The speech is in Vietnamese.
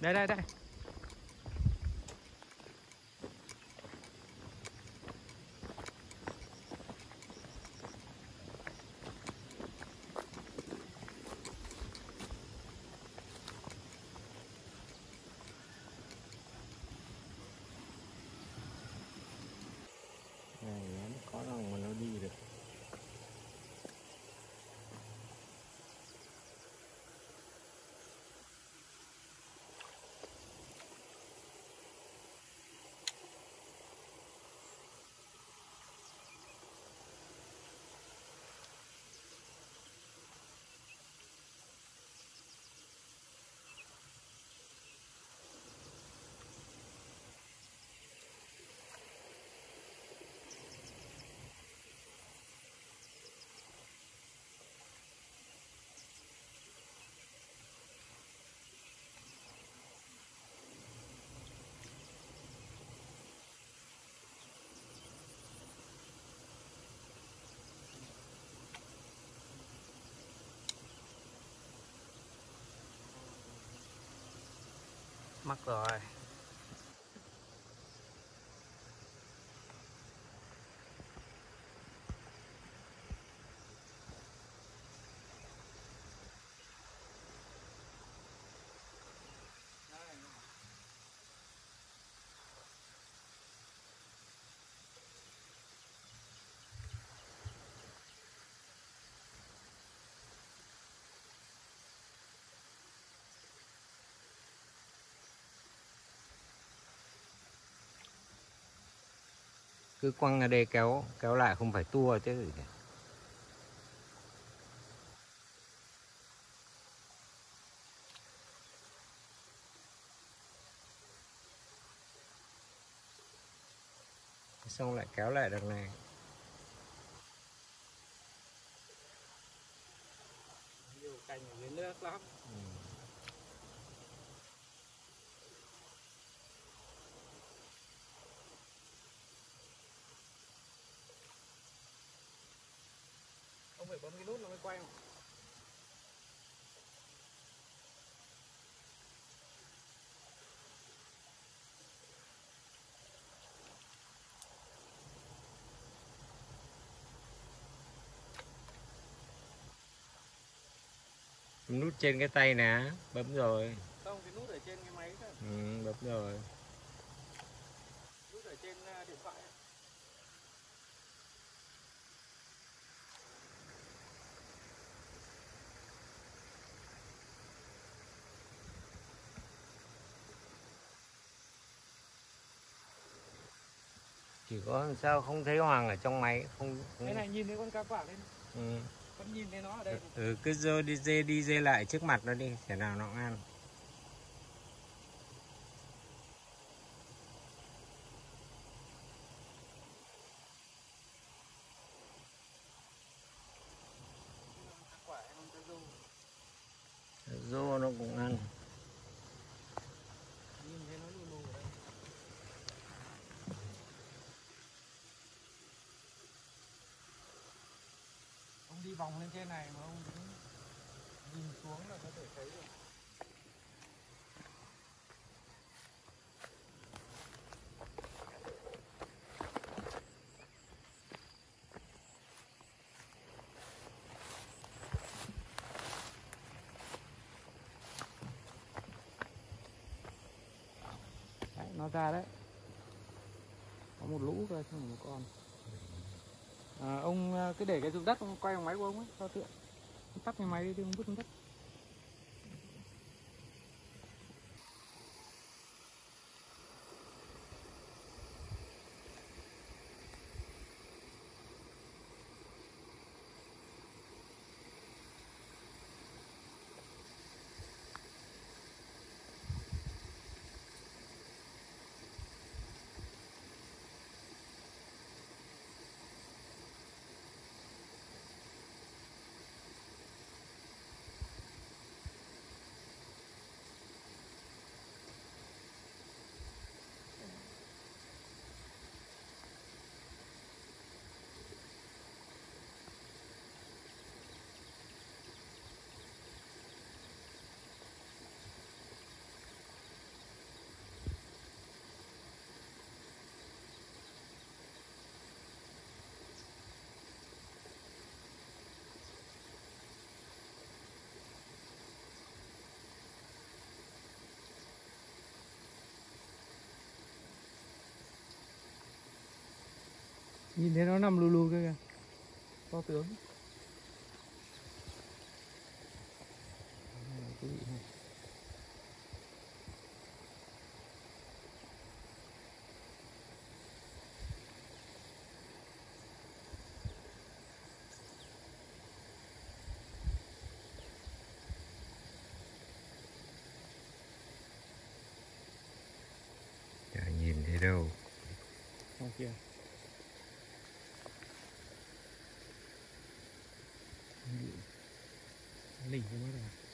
Đây đây đây. Này nó có lòng mà nó đi được. Mắc rồi. Cứ quăng ra đây kéo lại, không phải tua chứ. Xong lại kéo lại đằng này. Nhiều cành ở dưới nước lắm. Không phải bấm cái nút nó mới quay mà. Nút trên cái tay nè, bấm rồi. Không, cái nút ở trên cái máy thôi. Bấm rồi. Nút ở trên điện thoại ấy. Chỉ có làm sao không thấy Hoàng ở trong máy không. Cái này nhìn thấy con cá quả lên. Con nhìn thấy nó ở đây. Cứ đi dê lại trước mặt nó đi, thế nào nó cũng ăn. Cá quả hay con cá rô. Rô nó cũng ăn. Nhìn thấy nó lù lù ở đây. Ông đi vòng lên trên này mà ông nhìn xuống là có thể thấy được. Đấy, nó ra đấy. Có một lũ cơ chứ một con. Ông cứ để cái dụng đất, ông quay bằng máy của ông ấy cho tiện. Tắt cái máy đi thì ông vứt xuống đất. Nhìn thấy nó nằm lù lù kia kìa. To tướng. Quý vị này. Chả nhìn thấy đâu. Ngoài kia. Lỉnh cái mới được.